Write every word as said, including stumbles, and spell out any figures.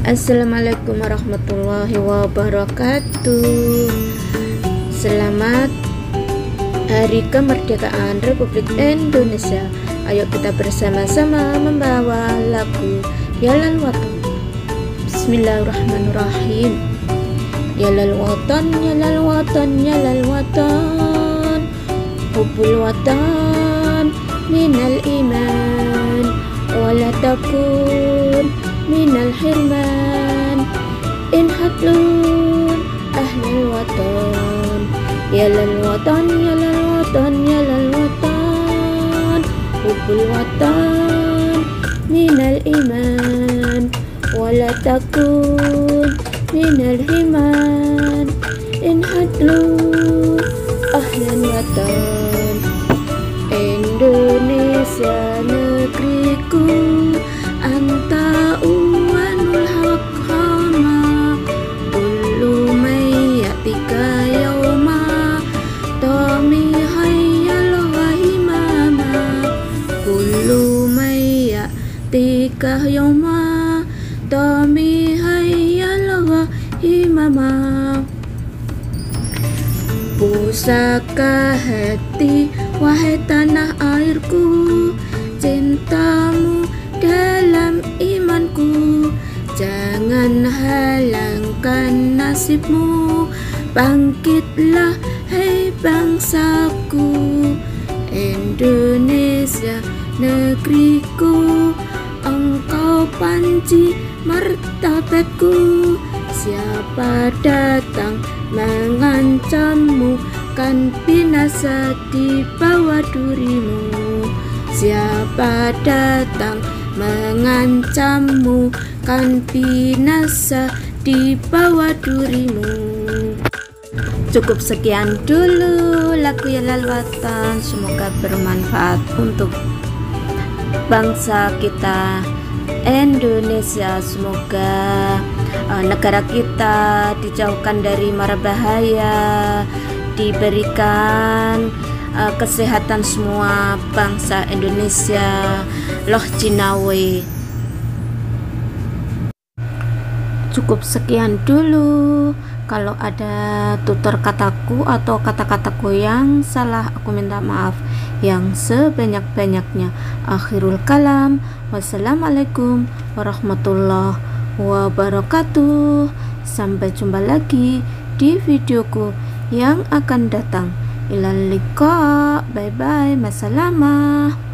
Assalamualaikum warahmatullahi wabarakatuh. Selamat Hari Kemerdekaan Republik Indonesia. Ayo kita bersama-sama membawa lagu Yalal Watan. Bismillahirrahmanirrahim. Yalal watan, yalal watan, yalal watan, hubbul watan minal iman, wala takun minal hirman, in hatlun ahlul watan. Yalal watan, yalal watan, yalal watan, hubbul watan minal iman, wala takun minal hirman, in hatlun ahlul watan. Indonesia negeriku, anta uwanul haqqama, kullu mayyatika yawma, tami hayyal wahimama, kullu mayyatika yawma, tami hayyal wahimama. Pusaka hati, wahai tanah airku, cintamu dalam imanku, jangan halangkan nasibmu, bangkitlah hai bangsaku. Indonesia negeriku, engkau panci martabatku, siapa datang mengancammu, kan binasa di bawah durimu. Siapa datang mengancammu, kan binasa di bawah durimu. Cukup sekian dulu lagu Yalal Watan. Semoga bermanfaat untuk bangsa kita Indonesia. Semoga uh, negara kita dijauhkan dari mara bahaya, diberikan uh, kesehatan semua bangsa Indonesia. Loh Cinawe. Cukup sekian dulu. Kalau ada tutur kataku atau kata-kataku yang salah, aku minta maaf yang sebanyak-banyaknya. Akhirul kalam. Wassalamualaikum warahmatullahi wabarakatuh. Sampai jumpa lagi di videoku yang akan datang. Ilal liqa. Bye bye. Masalamah.